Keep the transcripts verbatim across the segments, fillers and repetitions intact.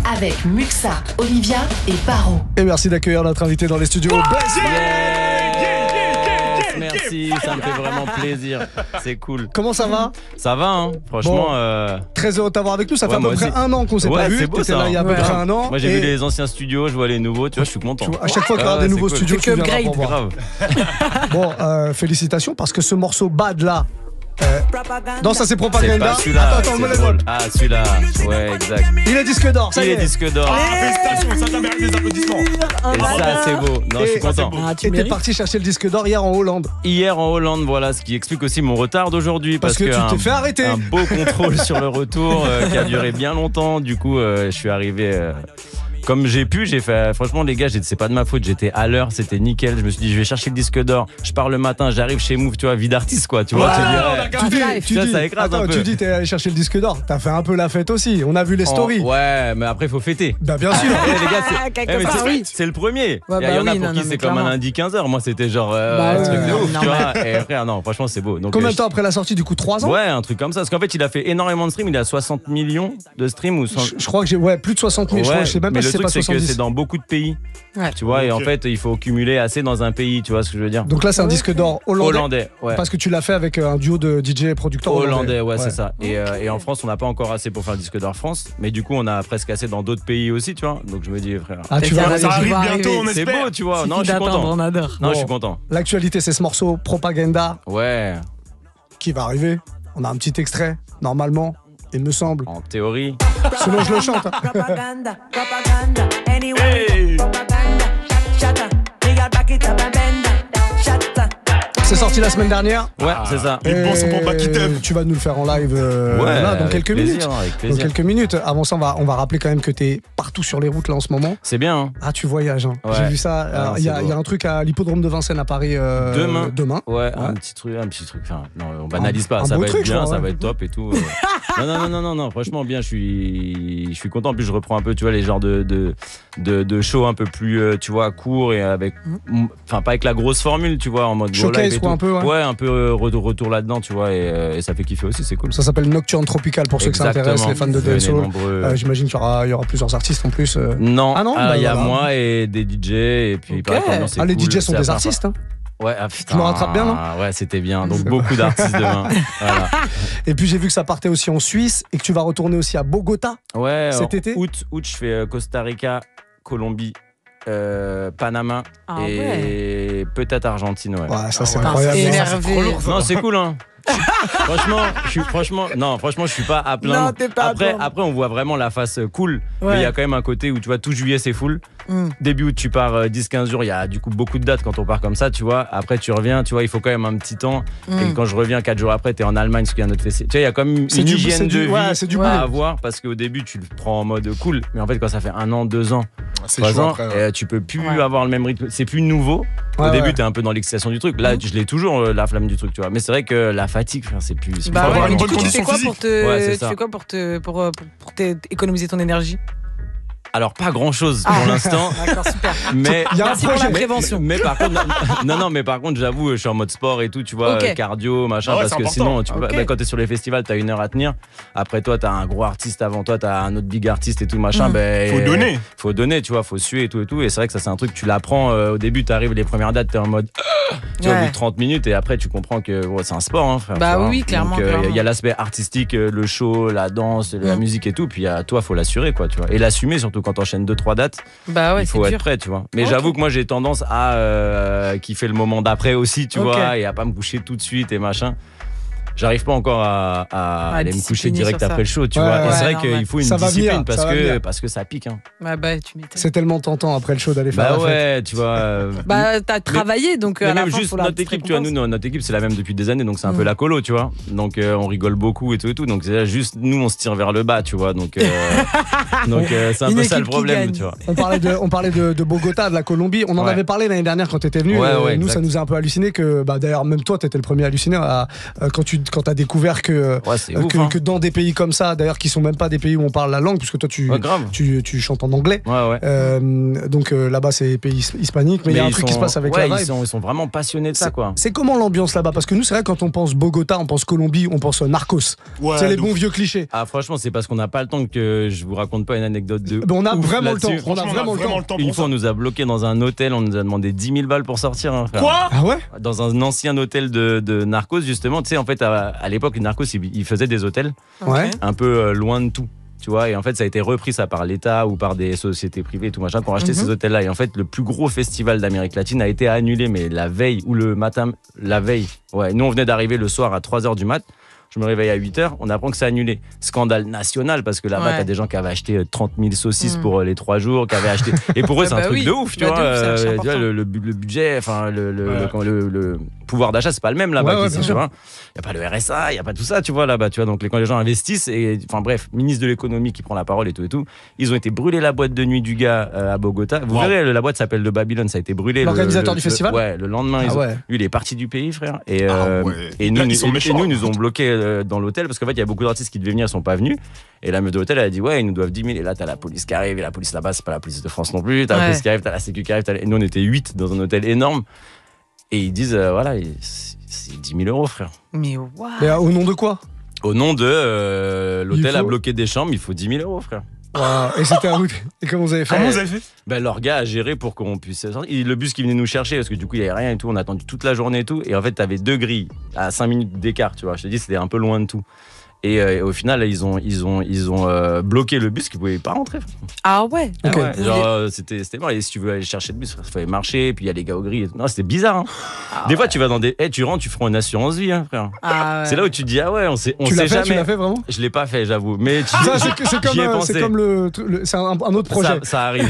avec Muxa, Olivia et Paro. Et merci d'accueillir notre invité dans les studios. Yeah Merci, ça me fait vraiment plaisir. C'est cool. Comment ça va? Ça va, hein. Franchement. Bon, euh... Très heureux de t'avoir avec nous. Ça ouais, fait à peu près aussi. un an qu'on s'est ouais, pas vu. C'est beau, T'étais ça, là il y a à peu ouais. près un an. Moi j'ai et... vu les anciens studios, je vois les nouveaux. Tu vois, je suis content. Tu vois, à chaque fois qu'il y aura ah, des nouveaux cool. studios, tu viendras pour voir. Grave. Bon, euh, félicitations parce que ce morceau Bad là. Euh, non, ça c'est Propaganda. C'est pas attends, attends, me c'est le donne. Ah, celui-là. Ouais, exact. Il est disque d'or, ça Il y est est. disque d'or. Ah, félicitations, ça t'a mérité des applaudissements. Et ça, c'est beau. Non, je suis content. Ah, tu es parti chercher le disque d'or hier en Hollande. Hier en Hollande, voilà, ce qui explique aussi mon retard d'aujourd'hui. Parce, parce que, que tu t'es fait arrêter. Un beau contrôle sur le retour euh, qui a duré bien longtemps. Du coup, euh, je suis arrivé. Euh, Comme j'ai pu, j'ai fait. Franchement, les gars, c'est pas de ma faute. J'étais à l'heure, c'était nickel. Je me suis dit, je vais chercher le disque d'or. Je pars le matin, j'arrive chez Move, tu vois, vie d'artiste, quoi. Tu vois, ouais, tu dis, tu dis, tu ça, dis, ça écrase attends, un peu. tu dis, t'es allé chercher le disque d'or. T'as fait un peu la fête aussi. On a vu les stories. Oh, ouais, mais après, il faut fêter. Bah, bien sûr. Eh, les gars, c'est, eh, mais c'est, oui. c'est le premier. Il Ouais, y, bah y en a oui, pour non, qui non, c'est clairement. comme un lundi quinze heures. Moi, c'était genre euh, bah, un truc ouais, de ouf, non, tu mais... vois. Et frère, non, franchement, c'est beau. Donc, combien euh, de temps après la sortie, du coup, trois ans? Ouais, un truc comme ça. Parce qu'en fait, il a fait énormément de streams. Il a soixante millions de streams. Ou cent... je, je crois que j'ai ouais, plus de soixante mille. Ouais, je, crois, je sais même pas mais si le c'est truc, pas c'est que soixante-dix. c'est dans beaucoup de pays. Ouais. Tu vois, okay. et en fait, il faut cumuler assez dans un pays. Tu vois ce que je veux dire? Donc là, c'est un ouais. disque d'or hollandais. Hollandais, ouais. Parce que tu l'as fait avec un duo de D J et producteurs hollandais. Hollandais, ouais, ouais, c'est ça. Et, euh, et en France, on n'a pas encore assez pour faire le disque d'or France. Mais du coup, on a presque assez dans d'autres pays aussi, tu vois. Donc je me dis, frère. Ah, tu Ça vois, arrive, Ça arrive va bientôt, arriver. on C'est espère. beau, tu vois. Suffit Non, je suis d'attendre, content. on adore. Non, Bon. je suis content. l'actualité, c'est ce morceau Propaganda Ouais, qui va arriver. On a un petit extrait, normalement, il me semble. en théorie. Sinon, je le chante. hein. Propaganda, propaganda, anyway. Hey. Propaganda, shut up. We got back it up and bend. Shut up. C'est sorti la semaine dernière. Ouais, c'est ça. Les bons sont pour back it up. Et tu vas nous le faire en live euh, Ouais, là, dans avec quelques plaisir, minutes. avec Dans plaisir. quelques minutes. Avant ça, on va, on va rappeler quand même que t'es partout sur les routes là en ce moment. C'est bien, hein. Ah, tu voyages. Hein. Ouais. J'ai vu ça. Alors, Ah, Il y, a- c'est il y a beau. un truc à l'hippodrome de Vincennes à Paris euh, Demain. demain. Ouais, un petit truc, un petit truc. Enfin, non, on banalise Un- pas. un Ça beau va truc, être bien, je crois, ça ouais. va être top et tout. euh. non, non, non, non, non, non, franchement bien. Je suis, je suis content. En plus, je reprends un peu, tu vois, les genres de de de, de shows un peu plus, euh, tu vois, courts et avec, enfin, pas avec la grosse formule, tu vois, en mode gros Showcase, live et quoi, tout. un peu, ouais. un peu euh, retour, retour là-dedans, tu vois, et, euh, et ça fait kiffer aussi, c'est cool. Ça s'appelle Nocturne Tropicale pour ceux que ça Exactement. intéresse, les fans de Venez dancehall. nombreux. Euh, J'imagine qu'il y aura, il y aura plusieurs artistes en plus. euh. Non, Ah non, ah, bah il y a voilà. moi et des D J et puis Ok. pareil, l'ambiance est Ah, les cool, D J sont c'est la des première artistes. Hein. fois. Ouais, ah, putain. Je me rattrape bien, non Ouais, c'était bien. Donc beaucoup d'artistes demain. Voilà. Et puis j'ai vu que ça partait aussi en Suisse et que tu vas retourner aussi à Bogota. Ouais, Cet en été août, août, je fais euh, Costa Rica, Colombie, euh, Panama Ah et peut-être Argentine, ouais. Ouais, ça c'est ouais. incroyable. Putain, hein. c'est énervé. Non, c'est cool, hein. franchement, je suis franchement, non, franchement, je suis pas à plaindre. Non, t'es pas à après, plaindre. après, on voit vraiment la face euh, cool, mais Ouais. il y a quand même un côté où tu vois tout juillet c'est full. Mm. Début août, tu pars euh, dix quinze jours, il y a du coup beaucoup de dates quand on part comme ça, tu vois. Après, tu reviens, tu vois, il faut quand même un petit temps. Mm. Et quand je reviens quatre jours après, t'es en Allemagne, parce qu'il y a un autre festival. Tu vois, il y a quand même C'est une du- hygiène c'est de du- vie ouais, c'est du à boulot. avoir, parce qu'au début, tu le prends en mode cool, mais en fait, quand ça fait un an, deux ans, C'est trois chaud ans, après. ouais. euh, tu peux plus Ouais. avoir le même rythme. C'est plus nouveau. Ouais, Au début, ouais. t'es un peu dans l'excitation du truc. Là, je l'ai toujours euh, la flamme du truc, tu vois. Mais c'est vrai que la fatigue, frère, c'est plus. c'est plus Bah fort. avoir ouais, une mais bonne du coup, tu fais condition quoi physique. pour te, Ouais, c'est tu ça. fais quoi pour te, pour, euh, pour, pour te- économiser ton énergie? Alors, pas grand chose Ah. pour l'instant. D'accord, super. Mais Il y a un Merci pour projet. la prévention. Mais, mais par contre, non, non, mais par contre, j'avoue, je suis en mode sport et tout, tu vois, Ok. euh, cardio, machin, Ah ouais, parce c'est que important. sinon, tu peux, Ok. bah, quand t'es sur les festivals, t'as une heure à tenir. Après toi, t'as un gros artiste avant toi, t'as un autre big artiste et tout, machin. Mm. Ben, Faut donner. Faut donner, tu vois, faut suer et tout et tout. Et c'est vrai que ça, c'est un truc, tu l'apprends euh, au début, t'arrives les premières dates, t'es en mode, tu vois, au Ouais. bout de trente minutes, et après, tu comprends que ouais, c'est un sport, hein, frère. Bah tu vois. oui, clairement, Donc, euh, clairement. il y a l'aspect artistique, euh, le show, la danse, la Mm. musique et tout. Puis à toi, faut l'assurer, quoi, tu vois. Et l'assumer, surtout quand t'enchaînes deux, trois dates. Bah ouais, Il faut c'est être dur. prêt, tu vois. Mais Ok. j'avoue que moi j'ai tendance à euh, kiffer le moment d'après aussi, tu Ok. vois, et à pas me coucher tout de suite et machin. J'arrive pas encore à, à À aller me coucher discipliner direct sur ça. après le show, tu Ouais, vois. ouais, et c'est vrai normal. qu'il faut une Ça va discipline venir, parce, ça va que, venir. parce que ça pique. Hein. Bah, bah tu m'étonnes. C'est tellement tentant après le show d'aller faire Bah la fête. ouais, tu vois. euh, Bah t'as travaillé donc mais à la même fin, juste faut la notre petite équipe, tu vois, nous, récompense. notre équipe c'est la même depuis des années, donc c'est un peu Mm. la colo, tu vois. Donc euh, on rigole beaucoup et tout et tout. Donc c'est juste nous on se tire vers le bas, tu vois. Donc euh, donc euh, c'est un Une peu ça le équipe qui problème, gagne. tu vois. On parlait, de, on parlait de, de Bogota, de la Colombie. On en Ouais. avait parlé l'année dernière quand tu étais venu. Ouais, Euh, ouais, nous, exact. ça nous a un peu halluciné que, bah, d'ailleurs, même toi, tu étais le premier halluciné à, euh, quand tu quand t'as découvert que, Ouais, c'est euh, ouf, que, hein. que dans des pays comme ça, d'ailleurs qui sont même pas des pays où on parle la langue, puisque toi tu, Ouais, grave. tu, tu chantes en anglais. Ouais, ouais. Euh, donc euh, là-bas c'est pays his- hispanique, mais il y a un ils truc qui se sont- passe avec ouais, la ils vibe. sont, ils sont vraiment passionnés de ça, C'est- quoi. C'est comment l'ambiance là-bas? Parce que nous, c'est vrai, quand on pense Bogota, on pense Colombie, on pense euh, Narcos. Ouais, c'est les de bons ouf. vieux clichés. Ah, franchement, c'est parce qu'on n'a pas le temps que je vous raconte pas une anecdote de. Ben, on a ouf vraiment le temps. là-dessus. On a Franchement, vraiment le temps. le temps Une pour fois, ça. on nous a bloqués dans un hôtel, on nous a demandé dix mille balles pour sortir. Hein, frère. Quoi? Ah ouais? Dans un ancien hôtel de, de Narcos, justement. Tu sais, en fait, à, à l'époque, les Narcos, ils, ils faisaient des hôtels Ouais. un peu euh, loin de tout. Tu vois, et en fait, ça a été repris ça par l'État ou par des sociétés privées, tout machin, qui ont acheté Mhm. ces hôtels-là. Et en fait, le plus gros festival d'Amérique latine a été annulé, mais la veille ou le matin, la veille. Ouais, nous, on venait d'arriver le soir à trois heures du mat. Je me réveille à huit heures, on apprend que c'est annulé. Scandale national, parce que là-bas, Ouais. t'as des gens qui avaient acheté euh, trente mille saucisses Mm. pour euh, les trois jours, qui avaient acheté. Et pour eux, Ouais, c'est un bah truc oui. de ouf, tu Bah, vois. de ouf, c'est euh, archi tu vois, important. le, le bu- le budget, enfin, le, le, Ouais. le- comment- le- le pouvoir d'achat, c'est pas le même là-bas Ouais, ouais, qu'ici, bien tu sûr. vois. Il n'y a pas le R S A, il n'y a pas tout ça, tu vois, là-bas, tu vois. Donc, les- quand les gens investissent, et enfin, bref, ministre de l'économie qui prend la parole et tout et tout, ils ont été brûlés la boîte de nuit du gars euh, à Bogota. Vous Wow. verrez, le- la boîte s'appelle de Babylone, ça a été brûlé. le- L'organisateur le- du festival le- Ouais, le lendemain, ils Ah ont- ouais. lui, il est parti du pays, frère. Et, Ah euh, ouais. et nous, Là, ils nous- sont et- et méchants. nous, ils nous ont bloqués euh, dans l'hôtel parce qu'en fait, il y a beaucoup d'artistes qui devaient venir, ils sont pas venus. Et la meuf de l'hôtel, elle a dit, ouais, ils nous doivent dix mille. Et là, t'as la police qui arrive. Et la police là-bas, c'est pas la police de France non plus. T'as la Ouais. police qui arrive, t'as la sécu qui arrive. t'as la- Et nous, on était huit dans un hôtel énorme. Et ils disent, euh, voilà, et c'est c'est dix mille euros, frère. Mais waouh. Mais euh, au nom de quoi? Au nom de euh, l'hôtel Il faut- a bloqué des chambres, il faut dix mille euros, frère. Waouh. Et c'était à où? Et comment vous avez fait? Comment vous avez fait? Ben, leur gars a géré pour qu'on puisse sortir. Et le bus qui venait nous chercher, parce que du coup, il n'y avait rien et tout, on a attendu toute la journée et tout. Et en fait, t'avais deux grilles à cinq minutes d'écart, tu vois. Je te dis, c'était un peu loin de tout. Et, euh, et au final, ils ont, ils ont, ils ont euh, bloqué le bus qui ne pouvait pas rentrer. Ah ouais. Ok. Ah ouais, genre, euh, c'était, c'était mort. Et si tu veux aller chercher le bus, il fallait marcher. Puis il y a les gars au gris. et tout. Non, c'était bizarre. Hein. Ah des fois, ouais. tu vas dans des. Eh, tu rentres, tu feras une assurance vie, hein, frère. Ah ouais. C'est là où tu te dis, ah ouais, on sait, on Tu sait l'as fait? jamais. Tu l'as fait vraiment? Je l'ai pas fait, j'avoue. Mais tu, Ça, c'est c'est comme, j'y ai euh, pensé. c'est comme le, le- c'est un, un autre projet. Ça, ça arrive.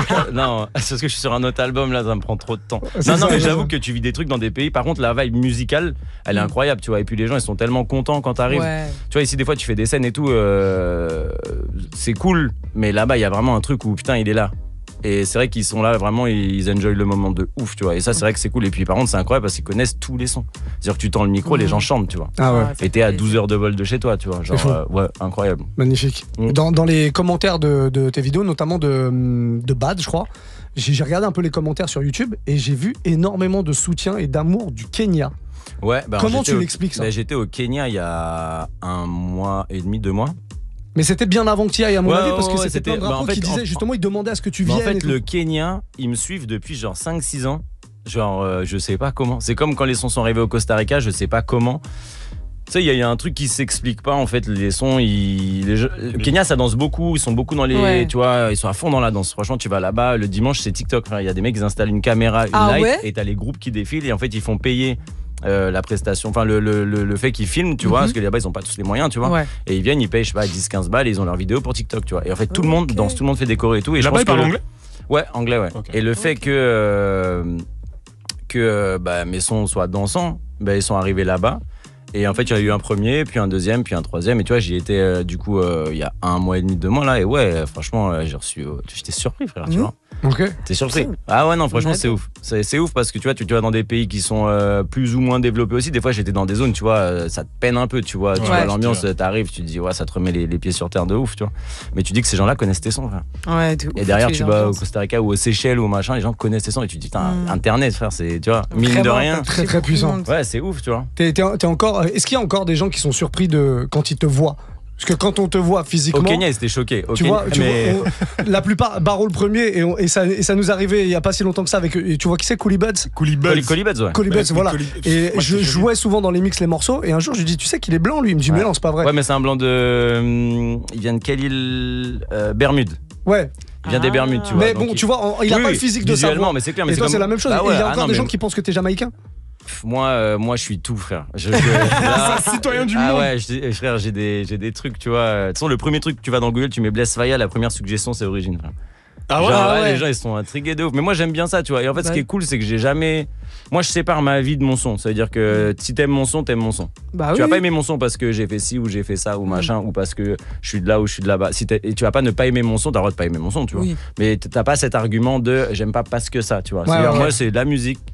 Non, c'est parce que je suis sur un autre album là, ça me prend trop de temps. C'est Non, non, ça, mais ouais. j'avoue que tu vis des trucs dans des pays. Par contre, la vibe musicale, elle est incroyable, tu vois. Et puis les gens, ils sont tellement contents quand t'arrives. Ouais. Tu vois, ici, des fois, tu fais des scènes et tout, euh, c'est cool. Mais là-bas, il y a vraiment un truc où putain, il est là. Et c'est vrai qu'ils sont là, vraiment, ils enjoy le moment de ouf, tu vois. Et ça, c'est vrai que c'est cool. Et puis, par contre, c'est incroyable parce qu'ils connaissent tous les sons. C'est-à-dire que tu tends le micro, les Mhm. gens chantent, tu vois. Ah ouais. ça Et t'es à fait douze heures de vol de chez toi, tu vois. Genre, fou. euh, ouais, incroyable. Magnifique. Mm. Dans, dans les commentaires de, de tes vidéos, notamment de, de Bad, je crois, j'ai j'ai regardé un peu les commentaires sur YouTube et j'ai vu énormément de soutien et d'amour du Kenya. Ouais, bah, Comment j'étais tu au- l'expliques ça? bah, J'étais au Kenya il y a un mois et demi, deux mois. Mais c'était bien avant que tu y ailles, à mon Ouais, avis, ouais, parce que ouais, c'était c'était- plein de bah, en rapports fait, qui disaient en- justement, ils demandaient à ce que tu Mais viennes. en fait, et tout. le Kenya, ils me suivent depuis genre cinq six ans. Genre, euh, je sais pas comment. C'est comme quand les sons sont arrivés au Costa Rica, je sais pas comment. Tu sais, il y, a- il y a un truc qui s'explique pas en fait. Les sons, ils, les jeux- le Kenya, ça danse beaucoup. Ils sont beaucoup dans les, Ouais. tu vois, ils sont à fond dans la danse. Franchement, tu vas là-bas le dimanche, c'est TikTok. Il y a des mecs, ils installent une caméra, une Ah light, ouais et t'as les groupes qui défilent et en fait, ils font payer. euh, la prestation, enfin le, le, le, le fait qu'ils filment, tu vois, Mhm. parce que là-bas ils ont pas tous les moyens, tu vois, Ouais. et ils viennent, ils payent, je sais pas, dix quinze balles, et ils ont leur vidéo pour TikTok, tu vois, et en fait tout le monde Ok. danse, tout le monde fait des chorés et tout, et je Là-bas, pense ils parlent que le- anglais? Ouais, anglais, ouais. Ok. Et le fait Ok. que, euh, que euh, bah, mes sons soient dansants, bah, ils sont arrivés là-bas. Et en fait, il y a eu un premier, puis un deuxième, puis un troisième. Et tu vois, j'y étais euh, du coup euh, il y a un mois et demi, deux mois là. Et ouais, euh, franchement, euh, j'ai reçu. euh, J'étais surpris, frère, tu Mhm. vois. Ok. T'es surpris. Cool. Ah ouais, non, franchement, On c'est adore. ouf. C'est c'est ouf parce que tu vois, tu, tu vas dans des pays qui sont euh, plus ou moins développés aussi. Des fois, j'étais dans des zones, tu vois, euh, ça te peine un peu, tu vois. Tu Ouais, vois je l'ambiance, te- t'arrives, tu te dis, ouais, ça te remet les, les pieds sur terre de ouf, tu vois. Mais tu dis que ces gens-là connaissent tes sons, frère. Ouais, de Et ouf, derrière, les tu vas au ambiances. Costa Rica ou aux Seychelles ou au machin, les gens connaissent tes sons et tu te dis, putain, Mm. Internet, frère, c'est, tu vois, mine de Vraiment, rien. t'as Très, touché très beaucoup de puissant. monde. Ouais, c'est ouf, tu vois. T'es- t'es- t'es encore. Est-ce qu'il y a encore des gens qui sont surpris de quand ils te voient? Parce que quand on te voit Au physiquement. Kenya, ils étaient choqués. Au Tu Kenya- vois, tu mais- vois, on- la plupart, Barreau le premier, et, on- et, ça, et ça nous arrivait il y a pas si longtemps que ça avec. Et tu vois qui c'est, Coolie Buds? Coolie Coli- Buds. Colibuds, ouais. Coolie Buds, voilà. Coolie- Et Moi, je c'est jouais souvent dans les mix les morceaux, et un jour je lui dis, tu sais qu'il est blanc lui? Il me dit, Ouais. mais non, c'est pas vrai. Ouais, mais c'est un blanc de. hum, Il vient de quelle île euh, Bermude. Ouais. Il vient des Ah. Bermudes, tu vois. Mais donc bon, tu vois, en- il a Oui, pas oui, le physique de ça. visuellement, mais c'est clair. Mais Et c'est toi, comme- c'est la même chose. Bah Et ouais, il y a ah encore non, des mais gens qui pensent que t'es jamaïcain. pff, Moi, euh, moi, je suis tout, frère. Je, je- là- C'est un citoyen du ah monde. ouais, je dis- frère, j'ai des, j'ai des trucs, tu vois. De toute façon, le premier truc que tu vas dans Google, tu mets Bless Faya, la première suggestion, c'est Origine, frère. Ah ouais? Genre, Ah ouais, ouais. les gens, ils sont intrigués de ouf. Mais moi, j'aime bien ça, tu vois. Et en fait, ce Bah qui est oui. cool, c'est que j'ai jamais. Moi, je sépare ma vie de mon son. Ça veut dire que si t'aimes mon son, t'aimes mon son. Bah Tu oui. vas pas aimer mon son parce que j'ai fait ci ou j'ai fait ça ou machin, ou parce que je suis de là ou je suis de là-bas. Si t'es- et tu vas pas ne pas aimer mon son, t'as le droit de pas aimer mon son, tu vois. Oui. Mais t'as pas cet argument de j'aime pas parce que ça, tu vois. Ouais, C'est-à-dire, ouais, moi, ouais. c'est de la musique.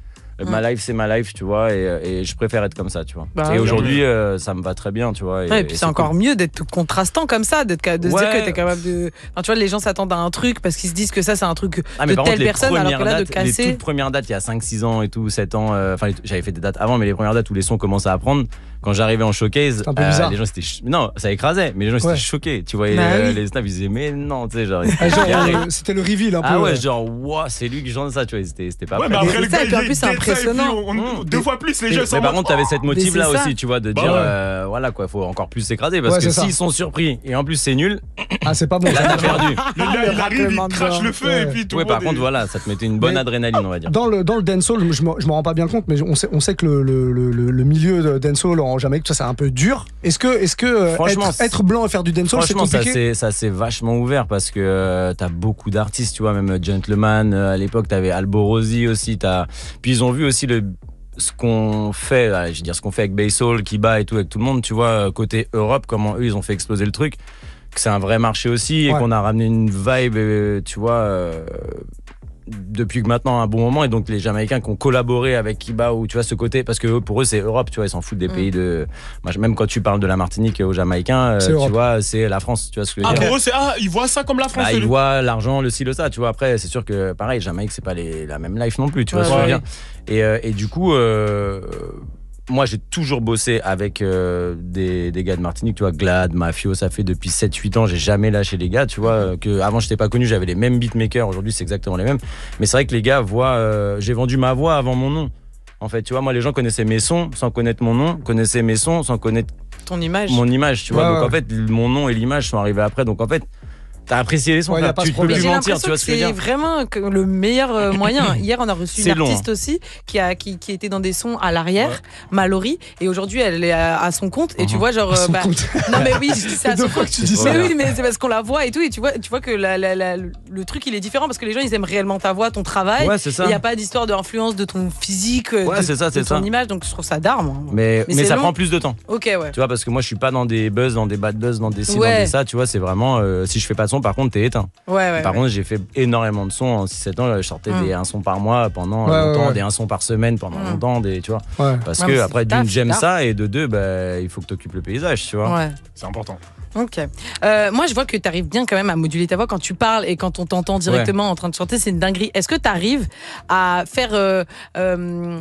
Ma life, c'est ma life, tu vois, et, et je préfère être comme ça, tu vois. Bah, et oui. aujourd'hui, euh, ça me va très bien, tu vois. Et, Ouais, et puis et c'est encore cool. mieux d'être tout contrastant comme ça, d'être, ca- de se dire Ouais. que t'es capable de. Enfin, tu vois, les gens s'attendent à un truc parce qu'ils se disent que ça, c'est un truc Ah, mais de par telle contre, les personne, alors que premières là, de dates, les casser. toutes premières dates, il y a cinq six ans et tout, sept ans, euh, enfin, les- j'avais fait des dates avant, mais les premières dates où les sons commençaient à prendre, quand j'arrivais en showcase, C'est un peu bizarre. les gens étaient. ch- Non, ça écrasait, mais les gens étaient Ouais. choqués. Tu voyais Bah euh, oui. les snaps, ils disaient, mais non, tu sais, genre. Ah, genre, Regardez. euh, c'était le reveal un peu. Ah ouais, euh. genre, wow, c'est lui qui chante ça, tu vois, c'était c'était pas Ouais, prêt. mais après, Mais le ça, gars, et puis en il plus, c'est est dead, ça, et puis impressionnant. on- Mmh. Deux fois plus, les Et- gens mais sont. par contre, t'avais cette motive là c'est ça. aussi, tu vois, de Bah dire, ouais. euh, voilà quoi, faut encore plus s'écraser parce Ouais, que c'est ça. s'ils sont surpris et en plus c'est nul, Ah, c'est pas bon. là ça. t'as perdu. Le gars, il arrive, raclement il de crache dents. le feu, Ouais. et puis tout Ouais, le par monde contre, est- voilà, ça te mettait une bonne Mais- adrénaline, on va dire. Dans le, dans le dancehall, je me, je me rends pas bien compte, mais on sait, on sait que le, le, le, le- le milieu de dancehall en Jamaïque, ça c'est un peu dur. Est-ce que, est-ce que euh, Franchement, être, être blanc et faire du dancehall, c'est Franchement, ça compliqué? s'est ça s'est vachement ouvert parce que euh, t'as beaucoup d'artistes, tu vois, même Gentleman, euh, à l'époque t'avais Alborosi aussi, t'as... Puis ils ont vu aussi le ce qu'on fait, euh, je veux dire ce qu'on fait avec Bassol, Kiba et tout, avec tout le monde, tu vois, euh, côté Europe, comment eux ils ont fait exploser le truc, que c'est un vrai marché aussi et Ouais. qu'on a ramené une vibe, euh, tu vois. euh, depuis que maintenant un bon moment et donc les Jamaïcains qui ont collaboré avec Kiba ou tu vois ce côté parce que eux, pour eux c'est Europe, tu vois, ils s'en foutent des Mm. pays de moi, je- même quand tu parles de la Martinique aux Jamaïcains, euh, C'est tu Europe. vois, c'est la France, tu vois ce que je veux Ah, dire. pour eux, c'est. Ah, ils voient ça comme la France. Bah, eux. ils voient l'argent, le ci, le ça, tu vois. Après, c'est sûr que pareil, Jamaïque, c'est pas les, la même life non plus, tu vois Ouais, ce que je veux ouais. dire. Et, euh, et du coup, euh, moi, j'ai toujours bossé avec euh, des, des gars de Martinique, tu vois, Glad, Mafio, ça fait depuis sept huit ans, j'ai jamais lâché les gars, tu vois. euh, Que avant, j'étais pas connu, j'avais les mêmes beatmakers, aujourd'hui, c'est exactement les mêmes. Mais c'est vrai que les gars voient, euh, j'ai vendu ma voix avant mon nom. En fait, tu vois, moi, les gens connaissaient mes sons sans connaître mon nom, connaissaient mes sons sans connaître Ton image. mon image, tu vois. Ouais, donc ouais. en fait, mon nom et l'image sont arrivés après. Donc en fait, t'as apprécié les sons, Ouais, y a frère. pas Tu ce peux problème. plus J'ai mentir, l'impression tu vois que ce que je veux c'est dire. vraiment que le meilleur euh, moyen. Hier, on a reçu une C'est long, artiste aussi qui, a, qui, qui était dans des sons à l'arrière, Ouais. Mallory, et aujourd'hui, elle est à, à son compte. Et tu Mhm. vois, genre. À son euh, bah, compte. non, mais oui, je dis ça à Les deux son fois compte. que tu dis C'est ça. Mais trop oui, mais c'est parce qu'on la voit et tout. Et tu vois, tu vois que la, la- la- le truc, il est différent parce que les gens, ils aiment réellement ta voix, ton travail. Ouais, c'est ça. Il n'y a pas d'histoire d'influence de ton physique, euh, Ouais, de, c'est ça, de c'est ton ça. image. Donc, je trouve ça d'arme. hein. Mais, Mais mais c'est ça long. prend plus de temps. Ok, ouais. Tu vois, parce que moi, je suis pas dans des buzz, dans des bad buzz, dans des ci, Ouais. dans des ça. Tu vois, c'est vraiment. euh, si je fais pas de son, par contre, t'es éteint. Ouais, ouais. par ouais. contre, j'ai fait énormément de sons en six sept ans. Je sortais Mm. des un son par mois pendant Ouais, longtemps, ouais, ouais. des un son par semaine pendant Mm. longtemps, des, tu vois. Ouais. Parce Ouais, mais que c'est après, taf, d'une, j'aime taf. ça, et de deux, bah, il faut que t'occupes le paysage, tu vois. Ouais. C'est important. Ok. Euh, moi, je vois que tu arrives bien quand même à moduler ta voix quand tu parles et quand on t'entend directement en train de chanter, c'est une dinguerie. Est-ce que tu arrives à faire. euh, euh,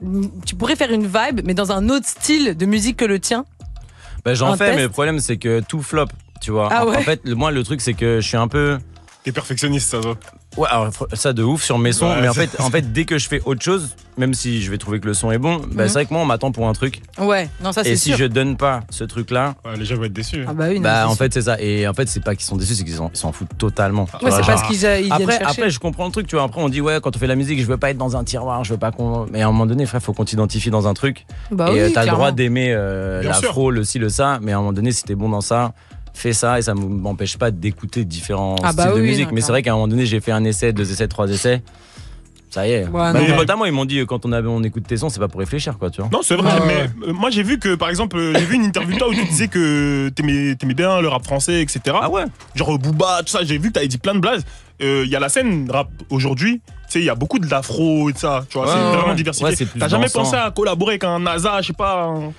tu pourrais faire une vibe, mais dans un autre style de musique que le tien? Bah, j'en Un fais, test. mais le problème, c'est que tout flop, tu vois. Ah en, ouais. en fait, le- moi, le truc, c'est que je suis un peu. T'es perfectionniste, ça, toi. Ouais, alors, fr- ça de ouf sur mes sons, Ouais, mais en c'est- fait, en fait, dès que je fais autre chose, même si je vais trouver que le son est bon, bah, Mhm. c'est vrai que moi, on m'attend pour un truc. Ouais, non, ça c'est Et si sûr. je donne pas ce truc-là, Ouais, les gens vont être déçus. Ah bah oui, non, bah c'est en sûr. fait, c'est ça. Et en fait, c'est pas qu'ils sont déçus, c'est qu'ils s'en, ils s'en foutent totalement. Tu Ouais, vois, c'est genre- parce qu'ils euh, ils viennent Après, chercher. après, je comprends le truc, tu vois. Après, on dit, ouais, quand on fait la musique, je veux pas être dans un tiroir, je veux pas qu'on. Mais à un moment donné, frère, faut qu'on t'identifie dans un truc. Bah et oui, euh, t'as le clairement. droit d'aimer euh, Bien sûr. l'afro, le ci, le ça, mais à un moment donné, si t'es bon dans ça, fais ça et ça m'empêche pas d'écouter différents Ah bah styles de oui, musique. non, mais c'est vrai qu'à un moment donné, j'ai fait un essai, deux essais, trois essais. Ça y est. Ouais, Bah, non, mes ouais. potes à moi, ils m'ont dit, euh, quand on, avait, on écoute tes sons, c'est pas pour réfléchir, quoi, tu vois. Non, c'est vrai, Ouais, mais ouais. euh, moi j'ai vu que par exemple, euh, j'ai vu une interview de toi où tu disais que t'aimais, t'aimais bien le rap français, et cetera. Ah ouais. Genre euh, Booba, tout ça, j'ai vu que t'avais dit plein de blazes. Il y a la scène rap aujourd'hui, tu sais, il y a beaucoup de l'afro et de ça, tu vois, Ouais, c'est ouais, vraiment ouais. diversifié. Ouais, c'est plus T'as jamais dansant. pensé à collaborer avec un NASA, je sais pas. un-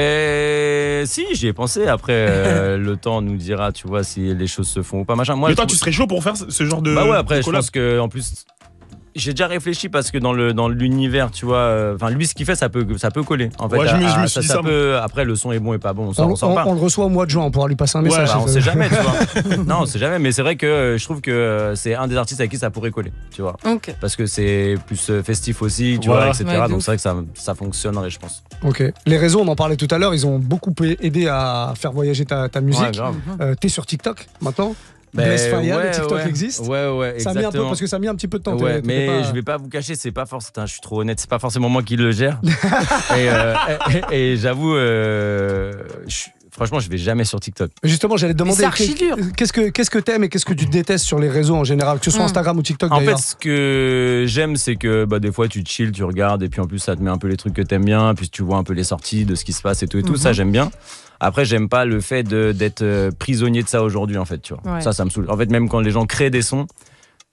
Mais si, j'y ai pensé. Après, euh, le temps nous dira, tu vois, si les choses se font ou pas, machin. Moi, mais je toi, trouve- tu serais chaud pour faire ce ce genre de. Bah ouais, après, de je collab. pense que en plus, j'ai déjà réfléchi parce que dans le dans l'univers, tu vois, euh, enfin lui, ce qu'il fait, ça peut ça peut coller. En fait, Ouais, je me- je me à- suis dit ça ça, peut. Après, le son est bon et pas bon, on s'en On, on s'en on- parle. on le reçoit au mois de juin, on pourra lui passer un Ouais, message. Bah, on si sait ça- jamais, tu vois. Non, on sait jamais, mais c'est vrai que euh, je trouve que euh, c'est un des artistes avec qui ça pourrait coller, tu vois. Ok. Parce que c'est plus euh, festif aussi, tu Voilà. vois, et cetera. Ouais, de Donc ouf. c'est vrai que ça, ça fonctionnerait, je pense. Ok. Les réseaux, on en parlait tout à l'heure, ils ont beaucoup aidé à faire voyager ta, ta musique. Ouais, grave. Euh, T'es sur TikTok maintenant? Ben, Blaise Faya, ouais, le TikTok ouais. existe. Ouais, ouais, Ça a mis un peu, exactement. parce que ça a mis un petit peu de temps. Ouais, t'es- t'es mais pas- je vais pas vous cacher, c'est pas forcément. Je suis trop honnête, c'est pas forcément moi qui le gère. et euh, et, et j'avoue, euh, je- franchement, je vais jamais sur TikTok. Justement, j'allais te Mais demander c'est archi dur. qu'est-ce que qu'est-ce que t'aimes et qu'est-ce que tu détestes sur les réseaux en général, que ce soit Mm. Instagram ou TikTok En d'ailleurs. fait, ce que j'aime, c'est que bah, des fois, tu chill, tu regardes, et puis en plus, ça te met un peu les trucs que t'aimes bien, puis tu vois un peu les sorties de ce qui se passe et tout et tout. Mhm. Ça, j'aime bien. Après, j'aime pas le fait de- d'être euh, prisonnier de ça aujourd'hui, en fait, tu vois. Ouais. Ça, ça me saoule. En fait, même quand les gens créent des sons,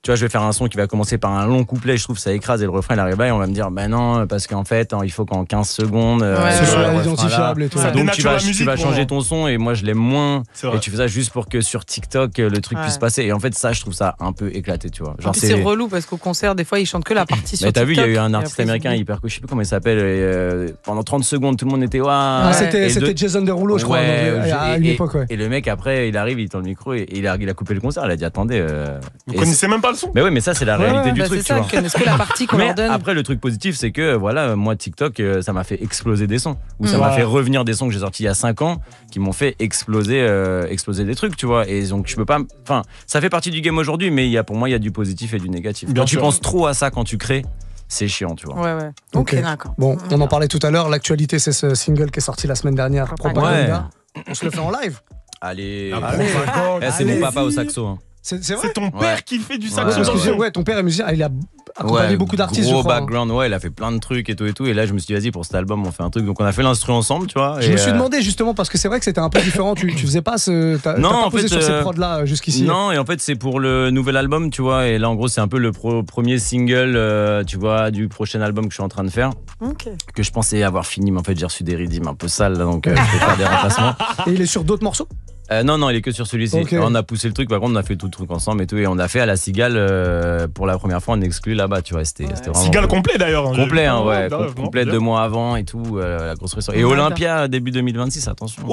tu vois, je vais faire un son qui va commencer par un long couplet, je trouve ça écrase et le refrain il arrive là et on va me dire bah non parce qu'en fait il faut qu'en quinze secondes Ouais, Ce ouais, soit le refrain, identifiable là. et tout. Ça Donc tu dénature vas, la tu musique, vas pour changer moi. ton son et moi je l'aime moins C'est vrai. et tu fais ça juste pour que sur TikTok le truc Ouais. puisse passer et en fait ça je trouve ça un peu éclaté, tu vois. En Genre plus, c'est relou parce qu'au concert, des fois, ils chantent que la partie sur mais t'as vu, il y a eu TikTok, un et artiste après, ils américain oublient. hyper cool, je sais plus comment il s'appelle, et, euh, pendant trente secondes tout le monde était waouh. Ah, Ouais. c'était Et c'était de- Jason Derulo, je crois, Ouais, donc, je- à et- une et- époque, ouais. Et le mec après il arrive, il tend le micro et il a, il a coupé le concert, il a dit attendez. euh, Vous et connaissez même pas le son? c'est- Mais oui, mais ça c'est la Ouais, réalité ouais, du Bah, truc, c'est tu ça, vois. ils connaissent que la partie qu'on Mais leur donne. après, le truc positif, c'est que voilà, moi, TikTok, euh, ça m'a fait exploser des sons. Ou ça Mm. m'a Ouais. fait revenir des sons que j'ai sortis il y a cinq ans, qui m'ont fait exploser, euh, exploser des trucs, tu vois. Et donc, je peux pas. Enfin, ça fait partie du game aujourd'hui, mais il y a, pour moi, il y a du positif et du négatif. Bien Quand tu sûr. penses trop à ça quand tu crées, c'est chiant, tu vois. Ouais, ouais. Ok, Ok. d'accord. Bon, on en parlait tout à l'heure. L'actualité, c'est ce single qui est sorti la semaine dernière, Propaganda. On se le fait en live. Allez, Ah, allez. propagande. Eh, c'est mon Allez-y. papa au saxo. hein. C'est c'est vrai. C'est ton Ouais. père qui fait du Ouais, saxo Parce que dans le j'ai- son. ouais, ton père est musicien, il a accompagné Ouais, beaucoup d'artistes, je gros crois. hein. background, ouais, il a fait plein de trucs et tout et tout. Et là, je me suis dit, vas-y, pour cet album, on fait un truc. Donc, on a fait l'instru ensemble, tu vois. Je et, me suis euh, demandé justement parce que c'est vrai que c'était un peu différent. Tu, tu faisais pas ce. T'as Non, t'as pas en posé fait, sur ces euh, prods là jusqu'ici. Non, et en fait, c'est pour le nouvel album, tu vois. Et là, en gros, c'est un peu le pro- premier single, euh, tu vois, du prochain album que je suis en train de faire. Ok. Que je pensais avoir fini, mais en fait, j'ai reçu des rythmes un peu sales, là, donc euh, je vais faire des remplacements. Et il est sur d'autres morceaux. Euh, non, non, il est que sur celui-ci. Ok. On a poussé le truc, par contre, on a fait tout le truc ensemble et tout. Et on a fait à la Cigale euh, pour la première fois en exclu là-bas, tu vois. C'était c'était vraiment. Cigale cool. complet d'ailleurs. hein. Complet, hein, Ah, ouais. bah, com- vraiment, complet bien. deux mois avant et tout, euh, la construction. Et Ouais, Olympia, début deux mille vingt-six, attention.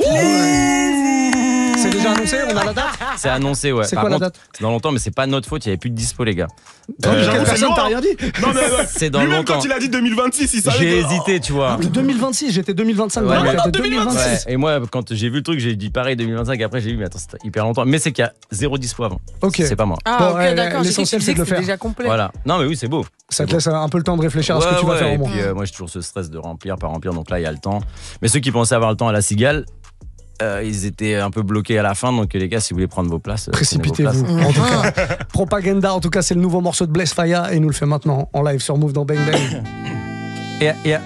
C'est déjà annoncé. On a la date. C'est annoncé, ouais. C'est Par quoi la contre, date c'est dans longtemps, mais c'est pas notre faute, il y avait plus de dispo, les gars. Tant Euh, que j'avoue, c'est personne loin, t'a hein. rien dit. Non, mais ouais. C'est dans Lui-même, longtemps. quand il a dit deux mille vingt-six, il savait. J'ai que- hésité, tu vois. De deux mille vingt-six, j'étais deux mille vingt-cinq. Ouais, donc mais- c'était deux mille vingt-six. Ouais, et moi, quand j'ai vu le truc, j'ai dit pareil deux mille vingt-cinq. Après, j'ai vu, mais attends, c'était hyper longtemps. Mais c'est qu'il y a zéro dispo avant. Ok. C'est pas moi. Ah, Bon, ok, ouais, d'accord. J'ai cru que tu l'essentiel, disais c'est de que le c'était faire. déjà complet. Voilà. Non, mais oui, c'est beau. Ça te laisse un peu le temps de réfléchir à ce que Ouais, tu vas ouais, faire au et moins. puis, euh, moi, j'ai toujours ce stress de remplir, pas remplir. Donc là, il y a le temps. Mais ceux qui pensaient avoir le temps à la Cigale, euh, ils étaient un peu bloqués à la fin. Donc, les gars, si vous voulez prendre vos places, euh, prenez vos places. Précipitez-vous. En tout cas, Propaganda, en tout cas, c'est le nouveau morceau de Bless Faya et il nous le fait maintenant en live sur Move dans Bang Bang. Yeah, yeah.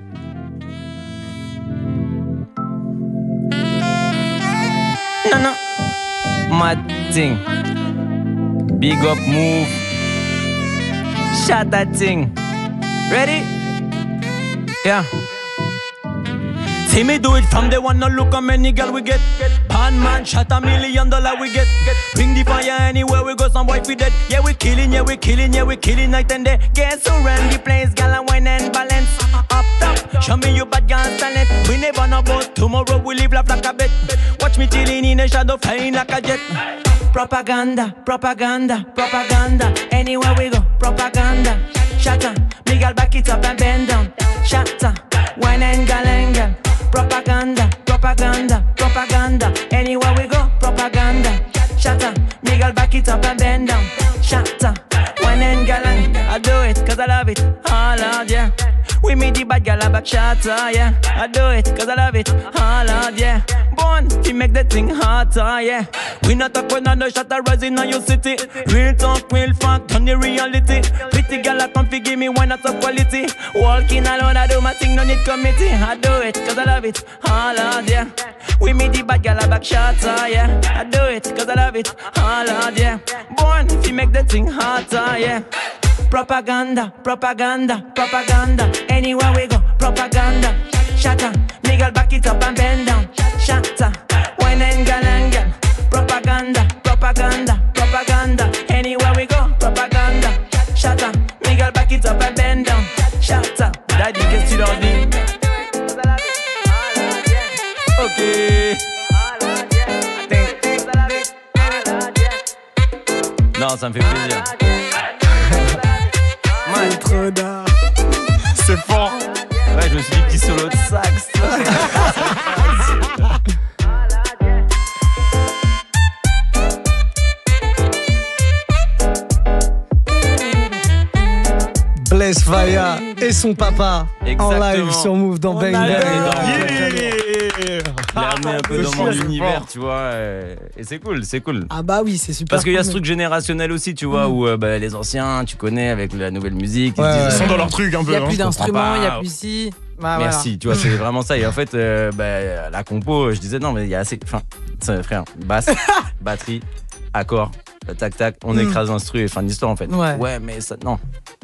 No, no. Mad thing. Big up move. Shot that thing. Ready? Yeah. See me do it from the one, no look how many girl we get. Pan man shot a million dollar we get. Bring the fire anywhere we go, some boy we dead. Yeah we killing, yeah we killing, yeah we killing night and day. Guess who run the place, gal and wine and balance. Up top, show me you bad girl talent. We never know about tomorrow, we live life like a bet. Watch me chilling in a shadow, flying like a jet. Propaganda, propaganda, propaganda. Anywhere we go, propaganda. Shatter, me gal back it up and bend down. Shatter, wine and gal and gal. Propaganda, propaganda, propaganda. Anywhere we go, propaganda. Shatter, me gal back it up and bend down. Shatter, wine and gal and I do it cause I love it, all out, yeah. We meet the bad gal a back shatter, yeah. I do it cause I love it, all out, yeah. Born to make the thing hotter, yeah. We not talk when no shatter rising on your city. Real talk, real fact, on the reality. Pretty gal a come fi give me one out of quality. Walking alone, I do my thing, no need committee. I do it cause I love it, all out, yeah. We meet the bad gal a back shatter, yeah. I do it cause I love it, all out, yeah. Born to make the thing hotter, yeah. Propaganda, propaganda, propaganda. Anywhere we go, propaganda. Shatter, me gal back it up and bend down. Shatter, wine and gal and gal. Propaganda, propaganda, propaganda. Anywhere we go, propaganda. Shatter, me gal back it up and bend down. Shatter, daddy qu'est-ce que tu leur dis? Ok. Non, ça me fait plaisir. Trop d'art. C'est fort. Ouais, je me suis dit petit solo de sax. tu vois. Bless Faya et son papa en Exactement. live sur Move dans Bang adore. Bang. Yeah. Je l'ai amené un peu dans mon univers, tu vois. euh, Et c'est cool, c'est cool. Ah bah oui, c'est super. Parce qu'il y a ce cool. truc générationnel aussi, tu vois, où euh, bah, les anciens, tu connais, avec la nouvelle musique, ils Ouais, se disent, Ils sont ouais. dans leur truc un Il peu. n'y a hein. plus comprends d'instruments, il n'y a pas. plus si. Bah, merci, tu vois, c'est vraiment ça. Et en fait, euh, bah, la compo, je disais, non, mais il y a assez. Enfin, ça, frère, basse, batterie, accord, tac tac, on Mm. écrase l'instru et fin d'histoire en fait. Ouais. Ouais, mais ça, non.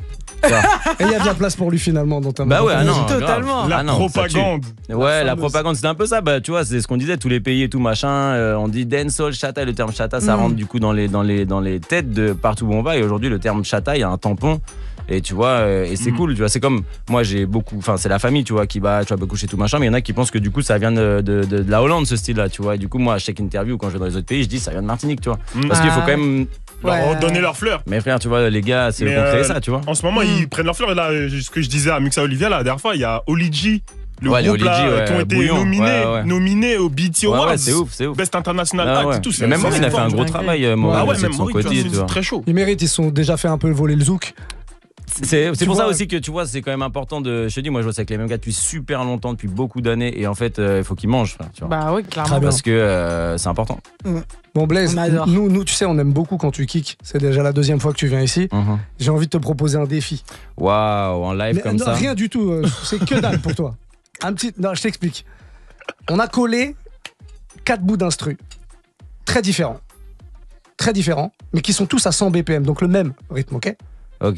Et il y a bien place pour lui finalement dans ta Bah ouais, ah non, Totalement. grave. La Ah non, ça propagande. tue. Ouais, la fameuse. propagande, c'était un peu ça. Bah, tu vois, c'est ce qu'on disait, tous les pays et tout machin. euh, on dit dancehall, chata. Le terme chata, ça Mm. rentre du coup dans les, dans, les, dans les têtes de partout où on va. Et aujourd'hui, le terme chata, il y a un tampon. Et tu vois, euh, et c'est Mm. cool. Tu vois, c'est comme moi, j'ai beaucoup. Enfin, c'est la famille, tu vois, qui va, tu vois, beaucoup chez tout machin. Mais il y en a qui pensent que du coup, ça vient de, de, de, de la Hollande, ce style-là, tu vois. Et du coup, moi, à chaque interview, quand je vais dans les autres pays, je dis, ça vient de Martinique, tu vois. Mm. Parce qu'il faut Ah. quand même. Leur Ouais. donner leurs fleurs. Mais frère, tu vois, les gars, c'est eux Mais, qui ont créé euh, ça, tu vois. En ce moment, Mm. ils prennent leurs fleurs. Et là, euh, ce que je disais à Muxa Olivia la dernière fois, il y a Oligi, le Ouais, les groupe là, Oligi, ouais, qui ont été Bouillon. nominés, Ouais, ouais. nominés au B E T Ouais, Awards. ouais, c'est ouf, c'est ouf. Best International Ah Act ouais. et tout. Mais même c'est moi, il a fait un fort. gros dingue. travail, euh, Ah Maurice, ouais, de même son Maurice, côté, tu vois. c'est très chaud. Ils méritent, ils sont déjà fait un peu voler le zouk. C'est c'est Tu pour ça vois- aussi que tu vois, c'est quand même important de. Je te dis, moi, je bosse avec les mêmes gars depuis super longtemps, depuis beaucoup d'années, et en fait, euh, il faut qu'ils mangent, frère, tu vois. Bah oui, clairement. Très bien. Parce que euh, c'est important. Bon Blaise, On adore. nous, nous, tu sais, on aime beaucoup quand tu kicks. C'est déjà la deuxième fois que tu viens ici. Mhm. J'ai envie de te proposer un défi. Waouh, en live Mais comme non, ça. rien du tout. euh, c'est que dalle pour toi. Un petit. Non, je t'explique. On a collé quatre bouts d'instru, très différents, très différents, mais qui sont tous à cent B P M, donc le même rythme, ok? Ok.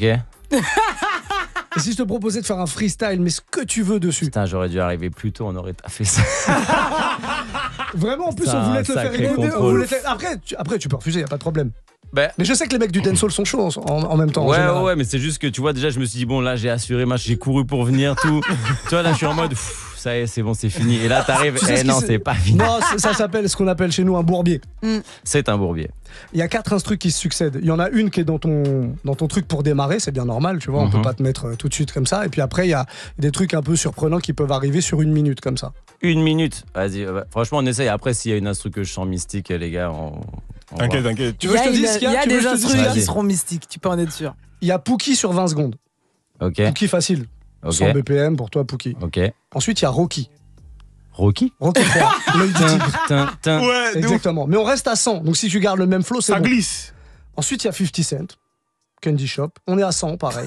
Et si je te proposais de faire un freestyle, mais ce que tu veux dessus. Putain, j'aurais dû arriver plus tôt, on aurait fait ça. Vraiment, en plus, C'est on voulait un te le faire sacré écouter. on contrôle. voulait te- Après, tu... Après, tu peux refuser, y a pas de problème. Ben, Mais je sais que les mecs du dancehall sont chauds en, en- en même temps. en ouais, général. ouais, ouais, mais c'est juste que tu vois, déjà, je me suis dit, bon, là, j'ai assuré, ma... j'ai couru pour venir, tout. Tu vois, là, je suis en mode, pff, ça y est, c'est bon, c'est fini. Et là, t'arrives, Tu sais eh ce qui non, c'est- c'est pas fini. Non, c'est- ça s'appelle ce qu'on appelle chez nous un bourbier. C'est un bourbier. Il y a quatre instrus qui se succèdent. Il y en a une qui est dans ton, dans ton truc pour démarrer, c'est bien normal, tu vois, on Mhm. peut pas te mettre euh, tout de suite comme ça. Et puis après, il y a des trucs un peu surprenants qui peuvent arriver sur une minute comme ça. Une minute. Vas-y, euh, franchement, on essaye. Après, s'il y a une instru que je sens mystique, les gars, on. on T'inquiète, voit. t'inquiète. Tu veux que je te Il y dise a, ce qu'il y il y a a Tu veux des que je te dise instrus ce qu'il y a qui Vas-y. seront mystiques, tu peux en être sûr. Il y a Pookie sur vingt secondes. Ok, Pookie facile. ok, cent B P M pour toi, Pookie. ok. Ensuite, il y a Rocky. Rocky Rocky trois, l'œil du Tin, tigre. tin, tin. Ouais, de ouf. Exactement. Mais on reste à cent. Donc si tu gardes le même flow, c'est Ça bon. glisse. Ensuite, il y a cinquante Cent, Candy Shop. On est à cent, pareil.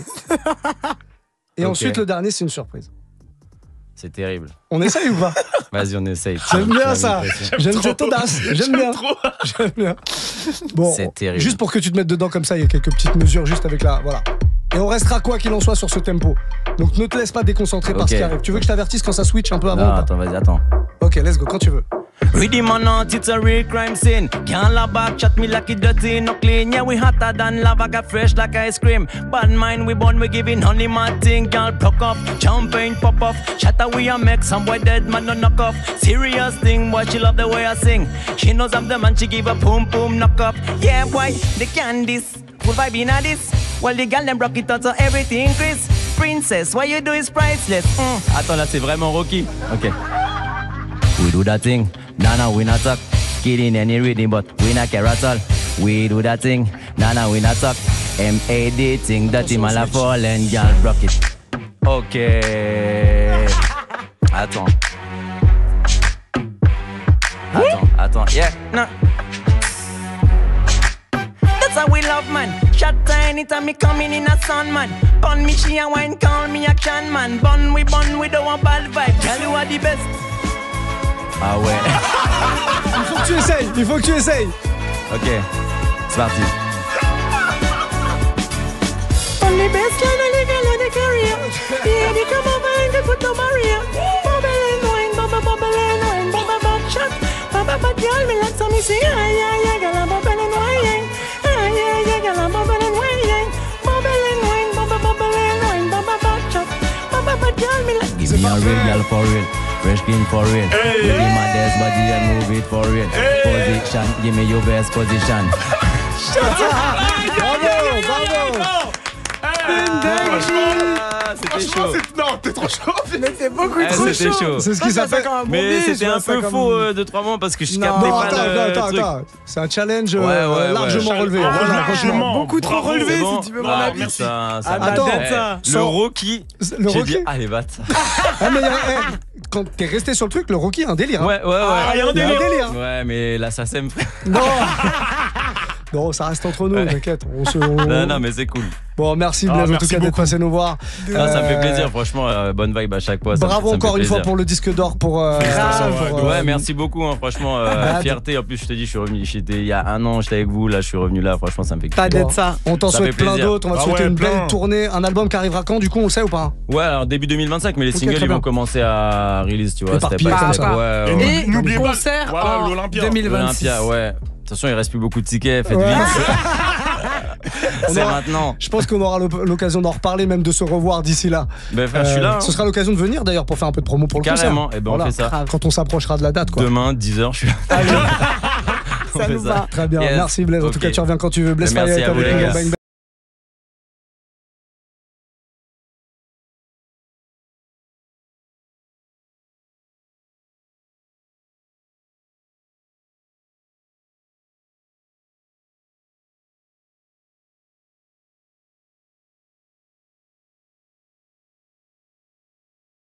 Et Ok. ensuite, le dernier, c'est une surprise. C'est terrible. On essaye ou pas? Vas-y, on essaye. J'aime Tu bien m'as mis ça. une pression. J'aime cette audace. J'aime bien. Trop. J'aime bien. Bon, C'est terrible. juste pour que tu te mettes dedans comme ça, il y a quelques petites mesures juste avec la. Voilà. Et on restera quoi qu'il en soit sur ce tempo. Donc ne te laisse pas déconcentrer par Ok. ce qui arrive. Tu veux que je t'avertisse quand ça switch un peu avant Non, ou pas? attends, vas-y, attends. Ok, let's go, quand tu veux. Rhythm or not, it's a real crime scene. Can't lie back, chat me like it dirty, no clean. Yeah, we hotter than lava, got fresh like ice cream. Bad mind, we born, we giving honey, my thing. Can't pluck up, champagne pop off. Shatter, we a make some boy dead, man, no knock off. Serious thing, boy, she love the way I sing. She knows I'm the man, she give a boom, boom, knock up. Yeah, boy, the candies, full vibe in a this. Well, the gal them rock it out, so everything Chris. Princess, what you do is priceless. Mm. Attends, là, c'est vraiment Rocky. Ok. We do that thing. Nana, we not talk. Kidding any rhythm, but we not care at all. We do that thing. Nana, we not talk. M A D thing, dirty man la fall and y'all rock it. Ok. Attends. Attends, attends. Yeah, no. That's how we love, man. Shot anytime me coming in a sun, man. Bun me, she and wine, call me action, man. Bun we bun, we don't want bad vibe. Tell you what the best. Ah ouais. Il faut que tu essayes, il faut que tu essayes. Ok, c'est parti. Only best line of the girl in the career. Yeah, they come over and they put no barrier. Bubble and wine, bubble, bubble and wine, bubble, bubble shot. Bubble, bubble girl, me like to me sing. Ah, yeah, yeah, girl, I'm bubble and wine. Ah, yeah, yeah, girl, I'm bubble and wine. Bubble and wine, bubble, bubble and wine, bubble, bubble shot. Bubble, bubble girl, me like. Give me a real girl for real. Fresh skin for real. Hey. With the maddest body and move it for real. Hey. Position, give me your best position. Bravo, bravo. Ah, c'était Franchement, chaud. c'est- non, t'es trop chaud. Mais c'est beaucoup Ah, trop c'était chaud. C'est ce qui s'appelle. Mais c'était un peu faux euh, de trois mots parce que je Non. captais Non, pas attends, le attends, truc. attends. C'est un challenge euh, Ouais, ouais, ouais. largement Challenge- relevé. Ah, Voilà, largement. franchement. Beaucoup trop Bravo, relevé, C'est bon. si tu veux mon Ah, avis. merci. putain, ça Ah, va. attends. Eh, ça. Le Sans- Rocky. Le J'ai Rocky. dit, ah les bâtards. Ah, mais il y a- eh, quand t'es resté sur le truc, le Rocky, un délire. hein. Ouais, ouais, ouais. Ah, il y a un Il y a un délire. délire. Ouais, mais là, ça sème, frère. Non. Non, ça reste entre nous, Ouais. t'inquiète. On se, on- Non, non, mais c'est cool. Bon, merci Ah, Blaise en merci tout cas d'être beaucoup. passé nous voir. Non, ça me fait Euh, plaisir, franchement, euh, bonne vibe à chaque fois. ça me- Bravo ça me encore fait une fois plaisir. pour le disque d'or pour. euh, Félicitations, pour, ouais, euh, Ouais, merci beaucoup, hein, franchement, euh, Bah, fierté. En plus, je te dis, je suis revenu, j'étais il y a un an, j'étais avec vous, là, je suis revenu là, franchement, ça me fait Pas kiffer. d'être ça. On t'en Ça souhaite fait plein plaisir. d'autres. On va te Ah souhaiter ouais, une plein. belle tournée. Un album qui arrivera quand du coup, on le sait ou pas? Ouais, alors début deux mille vingt-cinq, mais les Ok, singles, très ils bien. vont commencer à release, tu vois. Éparpillés step by comme step. ça. Ouais, Et ouais, ouais. n'ou- n'oubliez pas, concert voilà, en l'Olympia. deux mille vingt-six. Olympia, ouais. Attention, il reste plus beaucoup de tickets, faites Ouais. vite. On C'est aura- maintenant. Je pense qu'on aura l'op- l'occasion d'en reparler, même de se revoir d'ici là. Ben, frère, je suis Euh, là. hein. Ce sera l'occasion de venir d'ailleurs pour faire un peu de promo pour le Carrément, concert. et ben on Voilà. fait ça. Quand on s'approchera de la date, quoi. Demain, dix heures, je suis là. On Ça fait nous va. Très bien. Yes. Merci Blaise. En tout Ok. cas, tu reviens quand tu veux. Blaise Merci Fayette à vous, avec les nous, gars. Bang Bang.